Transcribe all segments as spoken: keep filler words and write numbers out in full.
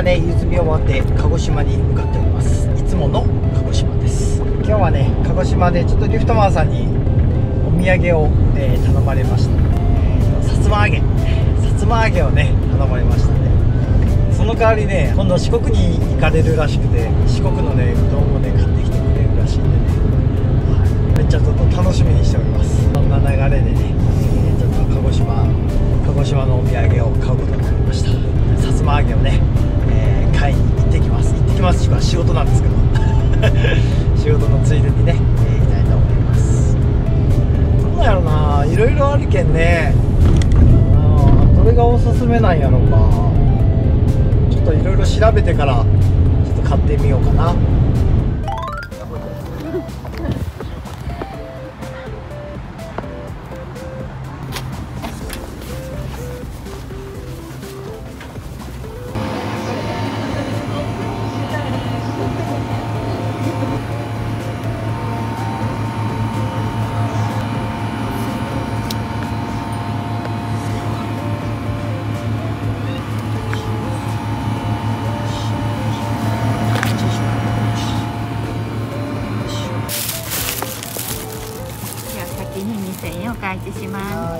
今ね、ゆずみを回って鹿児島に向かっております。いつもの鹿児島です。今日はね、鹿児島でちょっとリフトマンさんにお土産を、えー、頼まれました。えー、さつま揚げさつま揚げをね頼まれましたね。その代わりね、今度四国に行かれるらしくて、四国のねうどんをね買ってきてくれるらしいんでね、はい、めっちゃちょっと楽しみにしております。そんな流れでね、えー、ちょっと鹿児島鹿児島のお土産を買うことになりました。さつま揚げをね、えー、買いに行ってきます行ってきますしか仕事なんですけど仕事のついでにね、えー、行きたいと思います。どうやろな、いろいろあるけんね、あどれがおすすめなんやろうか。ちょっといろいろ調べてからちょっと買ってみようかな。 にせんえんお返しします。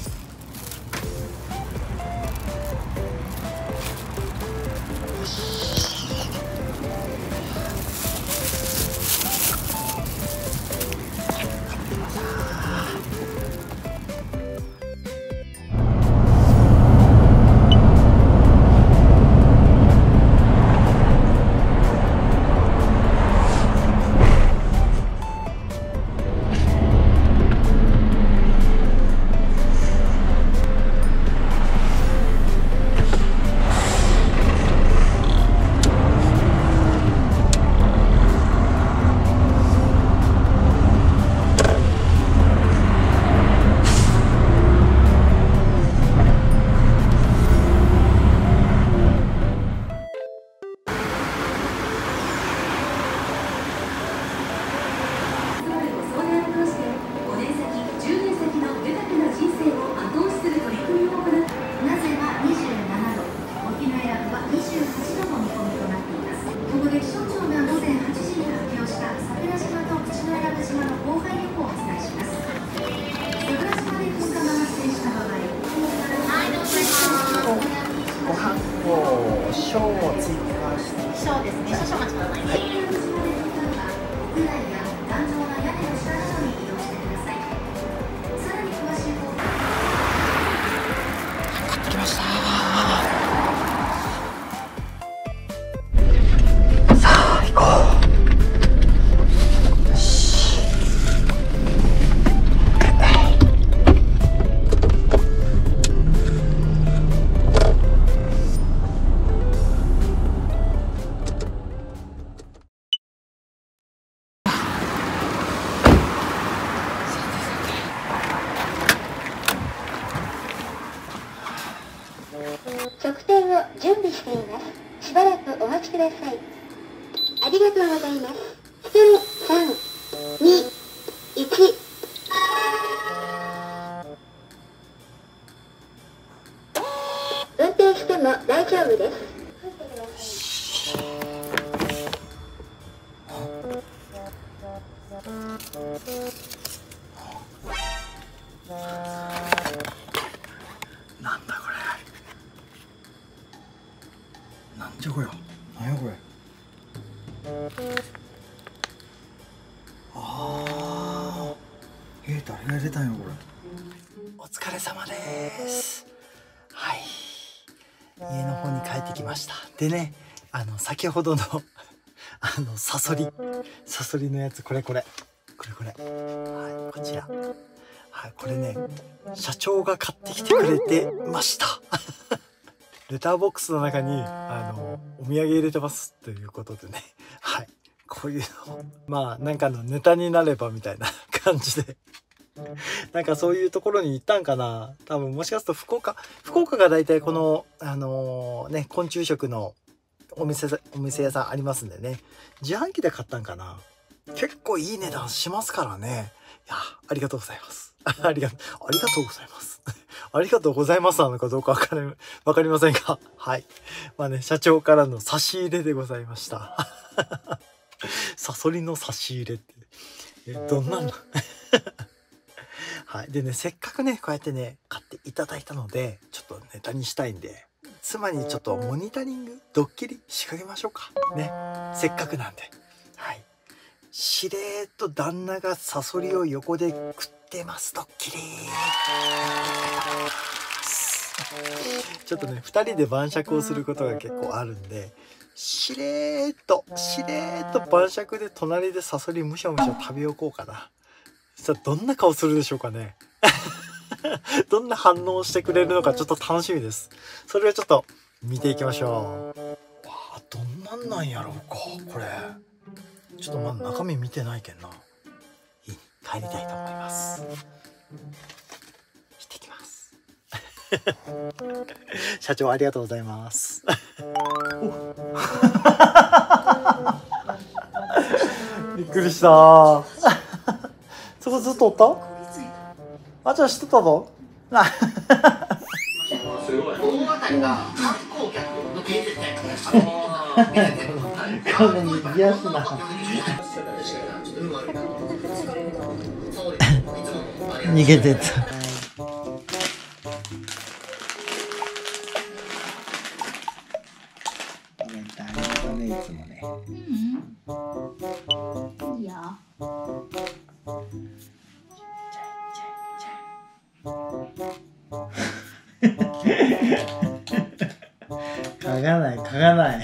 ご飯を小を追加して、 小ですね。少々お待ちください。はい。 買ってきました。さあ行こう。よし。 測定を準備しています。しばらくお待ちください。ありがとうございます。さん、に、いち。運転しても大丈夫です。 なんだこれ。なんじゃこりゃ。なんやこれ。ああ。えー、誰が入れたんやこれ。お疲れ様です。はい。家の方に帰ってきました。でね、あの先ほどのあのサソリ、サソリのやつ、これこれ、これこれ。はい、こちら。はい、これね、社長が買ってきてくれてました。レターボックスの中に、あの、お土産入れてますということでね。はい。こういうの、まあ、なんかのネタになればみたいな感じで。なんかそういうところに行ったんかな。多分もしかすると福岡、福岡が大体この、あのー、ね、昆虫食のお店、お店屋さんありますんでね。自販機で買ったんかな。結構いい値段しますからね。いや、ありがとうございます。ありが、ありがとうございます。 ありがとうございますなのかどうかわかり、わかりませんが、はい。まあね、社長からの差し入れでございました。サソリの差し入れって、え、どんなんのはい。でね、せっかくね、こうやってね、買っていただいたので、ちょっとネタにしたいんで、妻にちょっとモニタリング、ドッキリ仕掛けましょうか。ね。せっかくなんで。はい。しれーっと旦那がサソリを横で食ってます、ドッキリ。ちょっとね、ふたりで晩酌をすることが結構あるんで、しれーっと、しれーっと晩酌で隣でサソリむしゃむしゃ食べよこうかな。さあ、どんな顔するでしょうかね。どんな反応をしてくれるのかちょっと楽しみです。それをちょっと見ていきましょう。わあ、どんなんなんやろうか、これ。ちょっとまだ中身見てないけんな。いい、帰りたいと思います。行ってきます。社長ありがとうございます。びっくりした。そこずっとおった？あ、じゃあ知ってたぞ。あ、すごい。大当たりが観光客の建設店。この右足な。逃げてた。ごめん、大変だね、いつもね。 うん。いいよ。 嗅がない、嗅がない。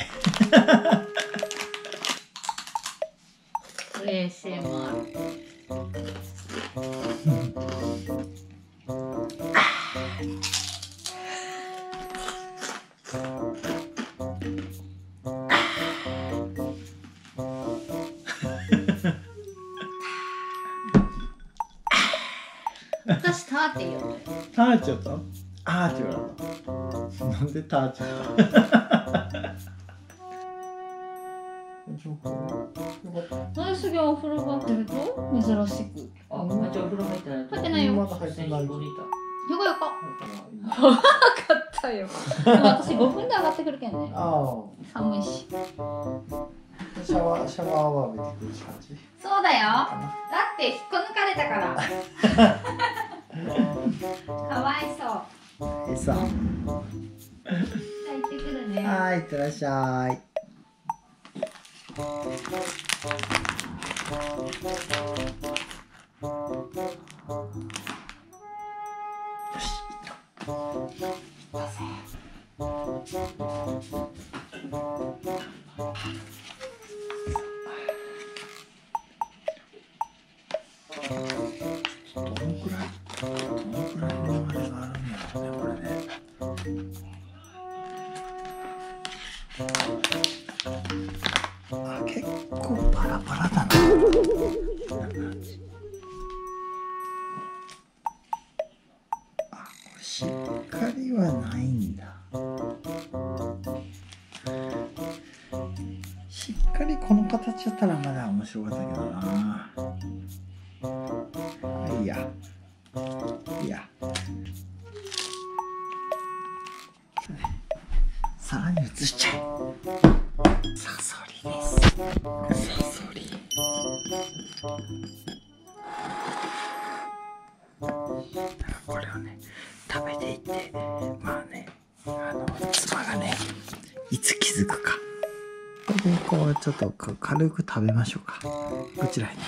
エーエスエムアール。私ターって言うよ。 ターちゃった？あーって言われた。なんでターちゃった？ 何すげえお風呂入ってると珍しく。 あ、めっちゃお風呂入ってない。 入ってないよ。 まだ入ってない。 よかよか。分かったよ。でも私ごふんで上がってくるけんね。 あ寒いし。 あ。シャワー、シャワーは浴びてくる感じ。 そうだよ。だって引っこ抜かれたから。かわいそう。 えさ。 じゃあ行ってくるね。 はい、いってらっしゃい。よし、行った。行ったぜ。どのくらい、どのくらいのあれがあるんだろうね、これね。あ、結構バラバラだな。あ、これしっかりはないんだ。しっかりこの形だったらまだ面白かったけどな。いいや。いいや。さらに移しちゃえ。サソリです。サソリ。これをね、食べていって、まあね、あの妻がね、いつ気づくか。これでこうちょっと軽く食べましょうか。こちらに。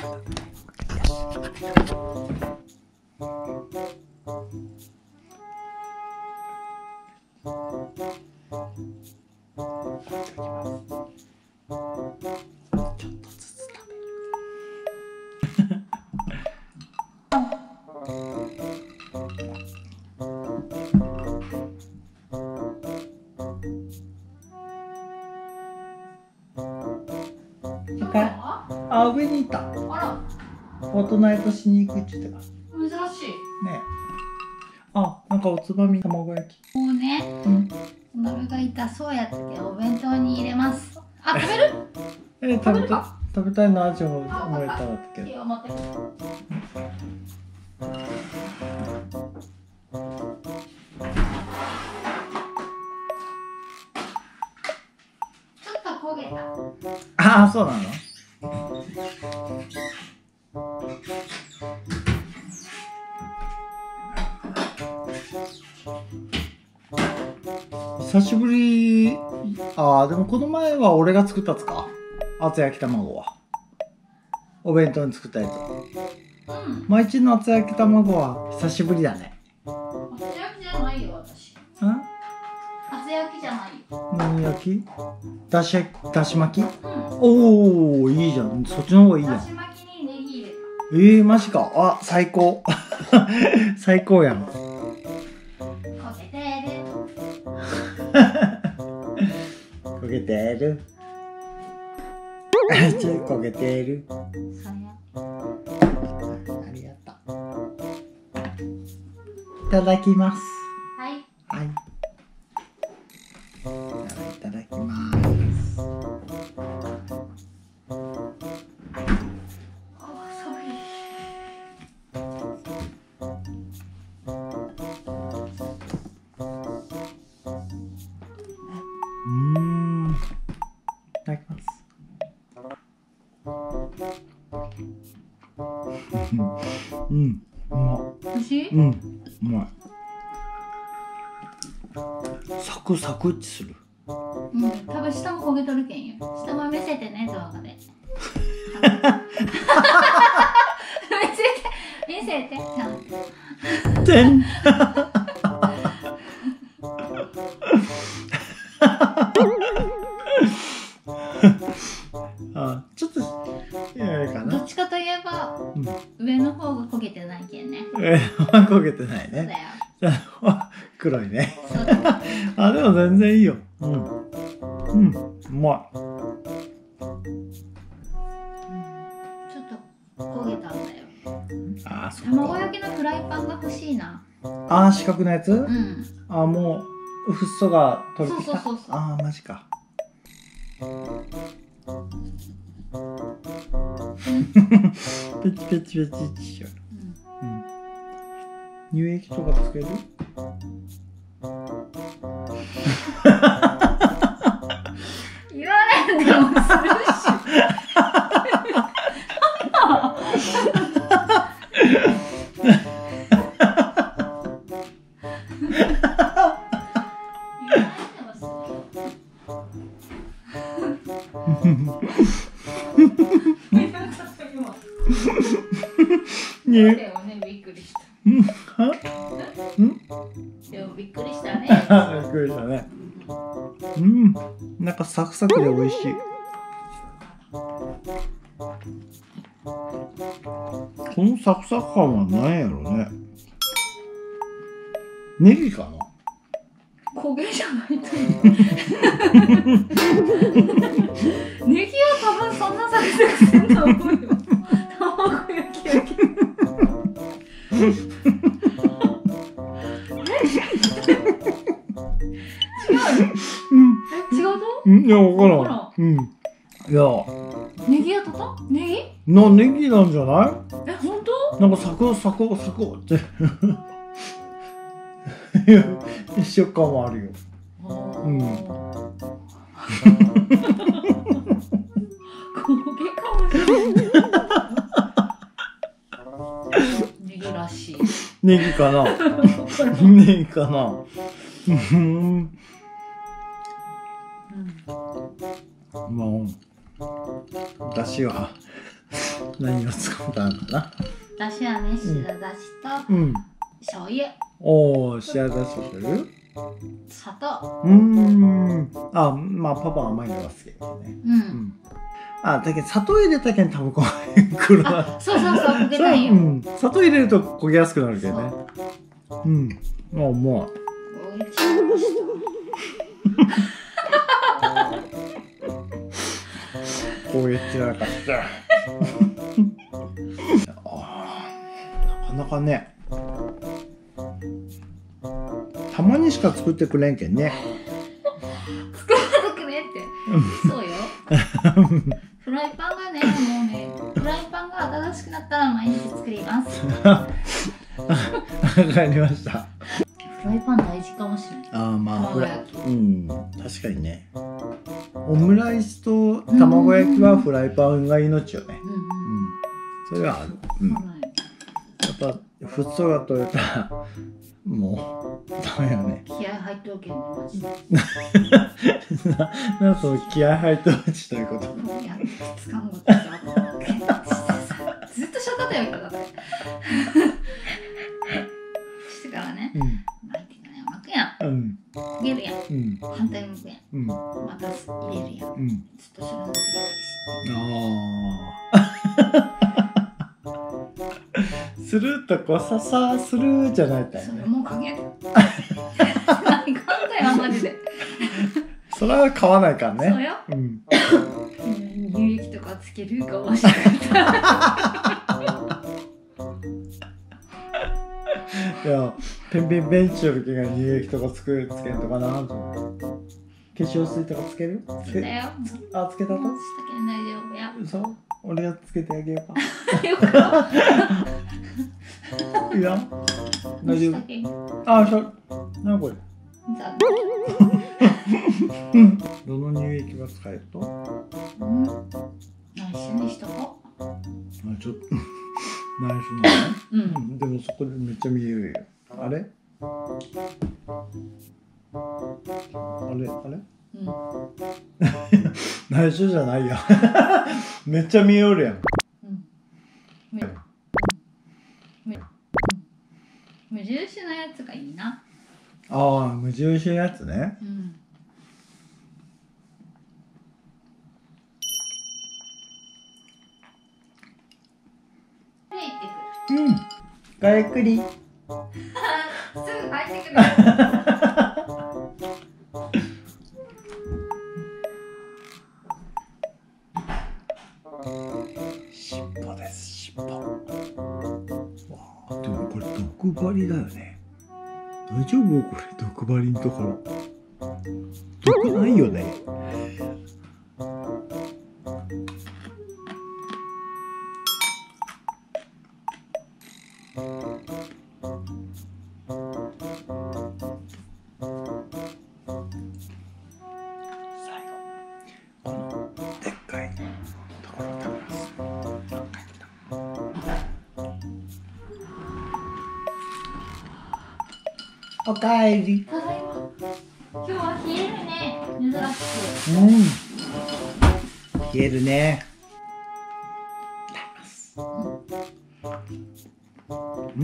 あ、上にいた。 あら、 お隣としに行くって言ってた。 珍しい。 ね。あ、なんかおつまみ卵焼き。 もうね、 うん。 お鍋が痛そうやったけどお弁当に入れます。あ、食べる？ え、食べた食べたいなって思えたらだけど。 いいよ、持って。 ああ、そうなの。久しぶり。ああ、でもこの前は俺が作ったやつか。厚焼き卵は。お弁当に作ったやつ。 うん。 毎日の厚焼き卵は久しぶりだね。 厚焼きじゃないよ、私。 ん？ 厚焼きじゃないよ。 何焼き？だし焼き、だし巻き？ うん。 おお、いいじゃん。そっちの方がいいじゃん。 だし巻きにネギ入れた。 えー、マジか。あ、最高。最高やん。 こけてる。 焦げてる。ちょ、焦げてる。 そうや。 ありがとう。いただきます。 はい。 はい。いただきます。 あ、寒い。 うーん。いただきます。うん、うまい。 美味しい？ うん、うまい。サクサクってする。 うん、多分下も焦げとるけんよ。下も見せてね、動画で。見せて、見せて、ちゃんと。 てん。あ、ちょっとあれかな。 どっちかといえば、 うん、 上の方が焦げてないけんね。 え、焦げてないそうだね。 よ。 黒いね。 そうだよ。 あ、でも全然いいよ。うん。うん、うまい。 ちょっと焦げたんだよ。 あ、そっ卵か。 焼きのフライパンが欲しいな。 あ、四角のやつ？ うん。 あ、もうフッ素が取れてきた。 そうそうそうそうあ、マジか。ペチペチペチってしよう。うん。乳液とかつける？ 言わないでもするし。 ね。 でもね、びっくりした。 うん。は？ん？ でもびっくりしたね。 びっくりしたね。うん。なんかサクサクで美味しい。このサクサク感は何やろね。ネギかな？ 焦げじゃないと思う。ネギは多分そんなサクサクせんと思うよ。卵焼き焼き。違う。 うん。 え、違うと？ うん、いや、わからわからん。うん。いや、 ネギやったと？ネギ？ な、ネギなんじゃない？ え、本当？ なんかサクサクサクっていう食感もあるよ。うん。 焦げかもしれない。ネギらしい。 ネギかな？ネギかな？うん。まあ、だしは何を使ったのかな？ だしはね、白だしとうん。 醤油、 おお、白だしする？ 砂糖。 うーん。あ、まあパパは甘いのが好きだよね。 う。 うんん。あ、だけど砂糖入れたけん多分こう黒い。 あ、そうそうそう、焦げたいよ。 うん。砂糖入れると焦げやすくなるけどね。うん。あ、うまい。 おいしいました。 焦げてなかった。あー、なかなかね。たまにしか作ってくれんけんね。 作らなくねって。そうよ。フライパンがね、もうね、フライパンが新しくなったら毎日作ります。 わかりました。 フライパン大事かもしれない。 ああ、まあ、フライ卵焼きうん、確かにね。 オムライスと卵焼きはフライパンが命よね。 うんうんうん。それはある。うん。やっぱフッ素が取れたらもうダメよね。 気合入っておけんねマジで。 な、なんその気合入って落ちということ。 いやつかんごとさずっとしゃっただよだって。してからね。 うん。 巻いてから巻くやん。 うん。 揚げるやん。 うん。 反対向くやん。 うん。 また入れるやん。 うん。 ずっとそれの繰りああ。スルーとこうささスルーじゃないか返し。それよね。 もうかけん。何かんだよマジで。 それは買わないからね。 そうよ。 うん。 うん乳液とかつけるかもしれない。 いや、ペンペンベンチの時が乳液とかつけつけんとかなと思って。化粧水とかつける？つけだよ。 あ、つけたと？ もうしたけん大丈夫や。 嘘？俺がつけてあげようか。 よかった。 いや、大丈夫。 けん。 あ、そう。なこれ。 残どの乳液が使えると？ 念。うん。内緒にしとこあ、ちょっと内緒なのね。 う。うん。 うん、でもそこでめっちゃ見えるよ。あれ？あれあれ？ うん。 内緒じゃないや。めっちゃ見えるやん。 うん。むむ無印のやつがいいな。 ああ、無印のやつね。 うん。帰ってくる。 うん。ごゆっくり。 すぐ帰ってくる。 尻尾です、尻尾。わあ、でもこれ毒針だよね。大丈夫？これ毒針のところ。毒ないよね。おかえり。 ただいま。今日は冷えるね。珍しうん。冷えるね。うん。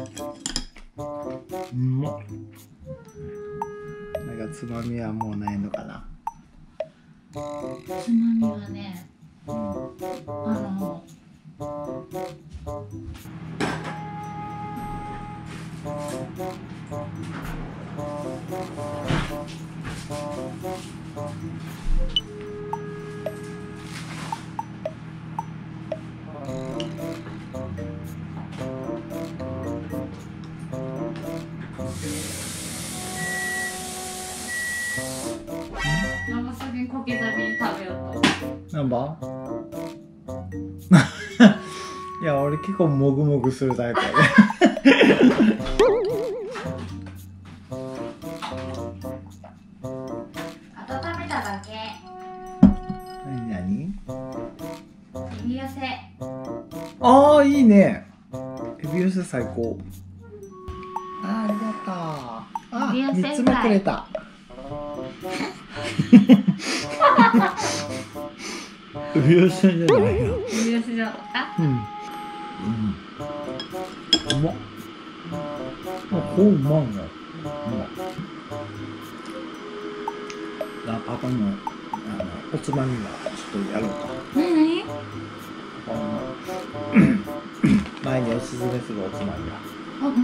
うんまっ。なんかつまみはもうないのかな。 く。つまみはね、あの。長崎小刻みに食べようと。 何番？いや、俺結構もぐもぐするタイプやね。 温めただけ。 何何？ エビ寄せ。 ああ、いいね。エビ寄せ最高。あー、ありがとう。あ、 エビ寄せ三つ目くれた。エビ寄せじゃないよ。 エビ寄せじゃなかった？ うん。うん。うまっ。あ、こううまいね。うまっ。あ、パパの、あの、おつまみはちょっとやろうか。 なになに？ パパの前におすすめするおつまみは。 あ、うん。 うん。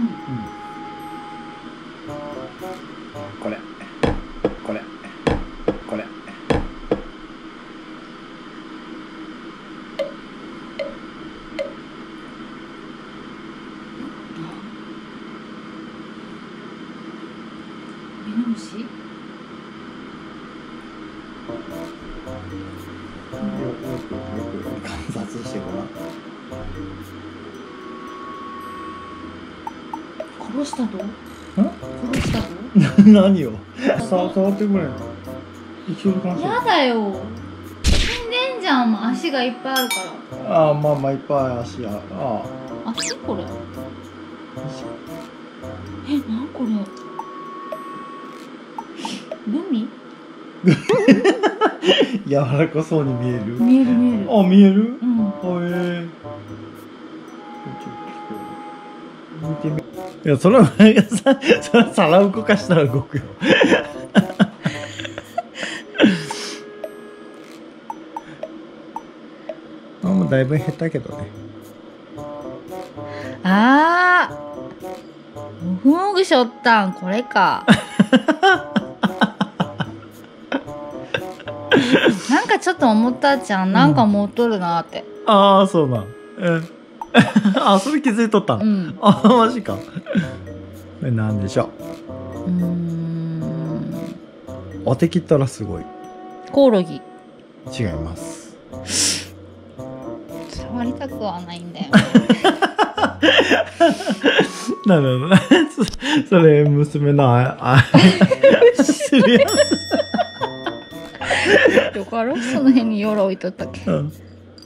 これ。これ。これ。 ミノムシ？ よくよくよく観察してごらん。 殺したと？ ん？ 殺したと？ 何を？さ触ってくれ。 一応行きましょう。 やだよ。死んでんじゃん。もう足がいっぱいあるかああ、まあまあいっぱい足ある。あら。足これ。 あ。 え、なんこれ。グミ？ 柔らかそうに見える。 見える見える。 あ、見える。 うん。 へえ。見てみ。いや、それは、さ、それ皿動かしたら動くよ。あ、もうだいぶ減ったけどね。 ああ。もふもぐしょったん、これか。なんかちょっと思ったじゃん。なんか持っとるなって。 ああ、そうなん。うん。あ、それ気づいとったの。 うん。 あ、マジか。これなんでしょうーん。 う。当て切ったらすごい。 コオロギ。 違います。 触りたくはないんだよ。 なるほど。それ、娘のあ、あ、するやよかろその辺によろ置いとったっけ。 つ。うん。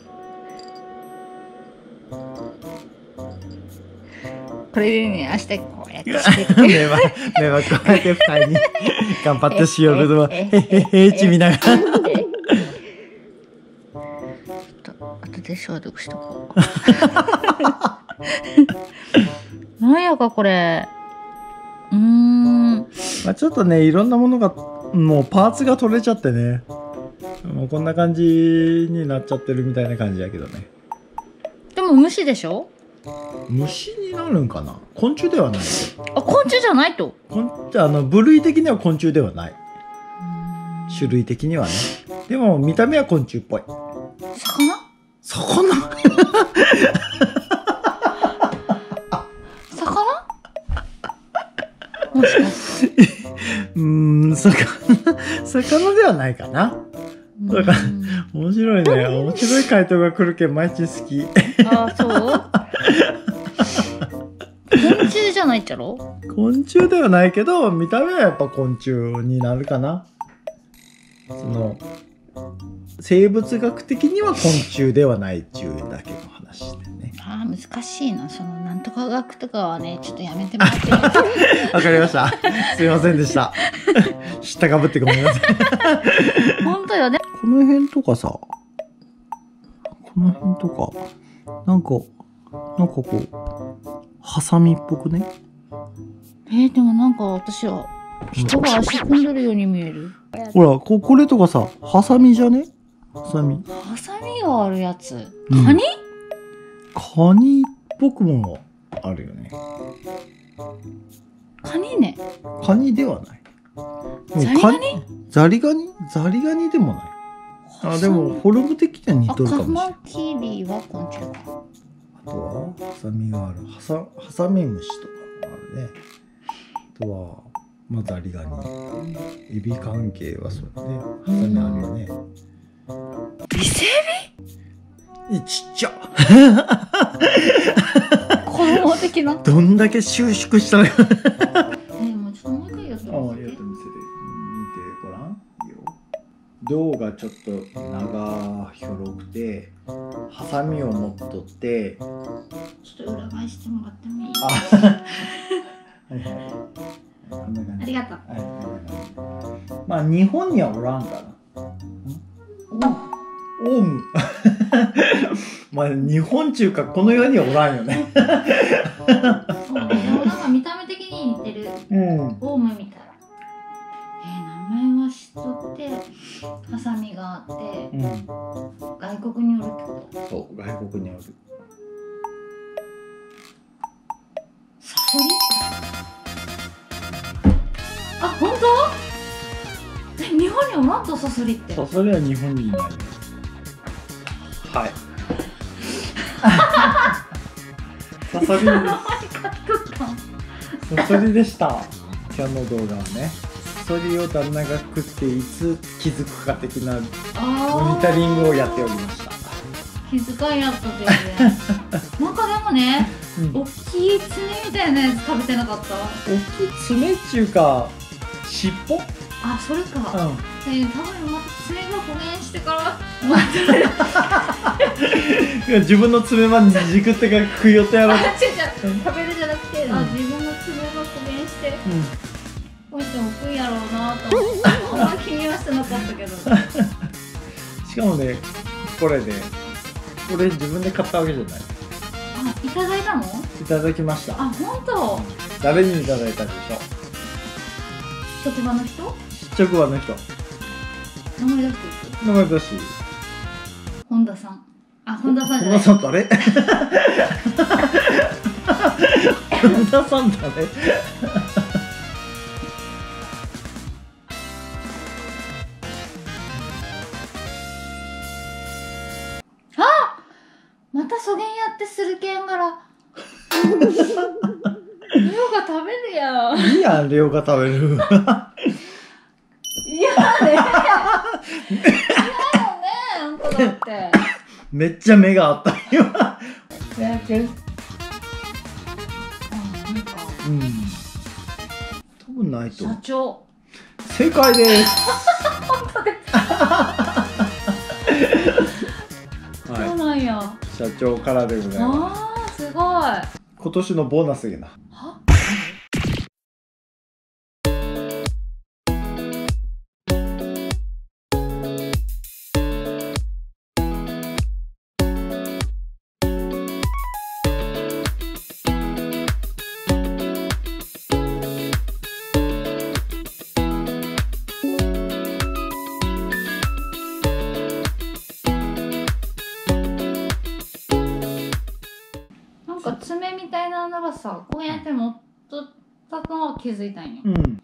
これでね、明日こうやってしてく目は、目はこうやって二人に頑張ってしよるのは、へへへち見ながら。 後で消毒しとこう。なんやかこれ。うーん。 まあちょっとね、いろんなものが、もうパーツが取れちゃってね。もうこんな感じになっちゃってるみたいな感じやけどね。 でも虫でしょ？ 虫になるんかな？昆虫ではない。 あ、昆虫じゃないと。 昆あの部類的には昆虫ではない。種類的にはね。でも見た目は昆虫っぽい。 魚？ 魚？ 魚？もしかして。 うーん、魚、魚ではないかな。だから、面白いね。面白い回答が来るけん、毎日好き。 ああ、そう昆虫じゃないっちゃろ？ 昆虫ではないけど、見た目はやっぱ昆虫になるかな。その、生物学的には昆虫ではないっていうだけの話でね。 ああ、難しいな。その、なんとか学とかはね、ちょっとやめてもらっていい？ わかりました。すいませんでした。知ったかぶってごめんなさい。 本当よね。 この辺とかさ、この辺とか、なんか、なんかこう、ハサミっぽくね。 えー、でもなんか私は、人が足組んでるように見える。 ほら、こ、これとかさ、ハサミじゃね？ハサミ。 ハサミがあるやつ。 うんカニ？ カニっぽくもあるよね。 カニね。 カニではない。 ザリガニ？ ザリガニ？ザリガニでもない。あ、でも、フォルム的には似あ、 とるかカもしれない。 マキリは昆虫か。 あとは、ハサミがある。ハサ、ハサミムシとかもあるね。あとは、まあ、ザリガニ。エビ関係はそうだね。ハサミあるよね。 伊勢え、ちっちゃ。 エビ？子供的な。 どんだけ収縮したのか。 え、もうちょっともう一回やってああ、 みて。 やってみせて。見てごらん。いいよ。胴がちょっと長ひょろくて、ハサミを持っとって、 ちょっと裏返してもらってもいい？ あ、はいはい。こんな感じ。 ありがとう。 はい、こんな感じ。まあ、日本にはおらんかな。オウム。まあ、日本中か、この世にはおらんよね。 そうね。でもなんか見た目的に似てる。 うん。 オウムみたいな。えー、名前は知っとって、ハサミがあって、 うん。 外国におるってこと？ そう、外国におる。 サソリ？あ、本当？え、日本におらんとサソリって。 そう、それは日本にいないよ。はい。サソリです。サソリでした。今日の動画はね。サソリを旦那が食っていつ気づくか的なモニタリングをやっておりました。 気遣いやった全然。なんかでもね、 うん、 大きい爪みたいなやつ食べてなかった？ 大きい爪っていうか尻尾？ あ、それか。 うん。 え多分また爪が復元してからまた自分の爪までじくってか食い寄ってやろうと。 あ、違う違う、食べるじゃなくて、 うんあ、自分の爪が復元してうんこうやって置くんやろうなと思ってあんま気にはしてなかったけどしかもね、これね、これ自分で買ったわけじゃない。 あ、いただいたの？ いただきました。 あ、ほんと？ 誰にいただいたでしょう。 職場の人？ 職場の人。 名前出していい？ 名前だし。 本田さん。あ、本田さんじゃない。 本田さん誰？本田さん誰？ またそげんやってするけんがら量が食べるやん。 いいやん、量が食べる。 いやね嫌よね、あんただってめっちゃ目があった今。 あ、なんかうん。多分ないと社思う。 長正解です。 本当ですそうはなんや。 い。社長からでございます。 あー、すごい。は？ 今年のボーナスやな。 なんか爪みたいなのがさ、こうやって持っとったのは気づいたんよ。 うん。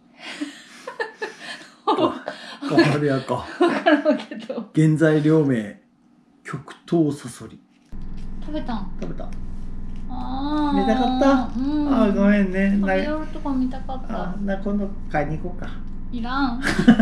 わかるやか。 わからんけど。 原材料名、極東サソリ。 食べたん？ 食べた。 あ見たかった。 うん。 あー、ごめんね。 食なべよるとこ見たかった。 あ、な今度買いに行こうか。 いらん。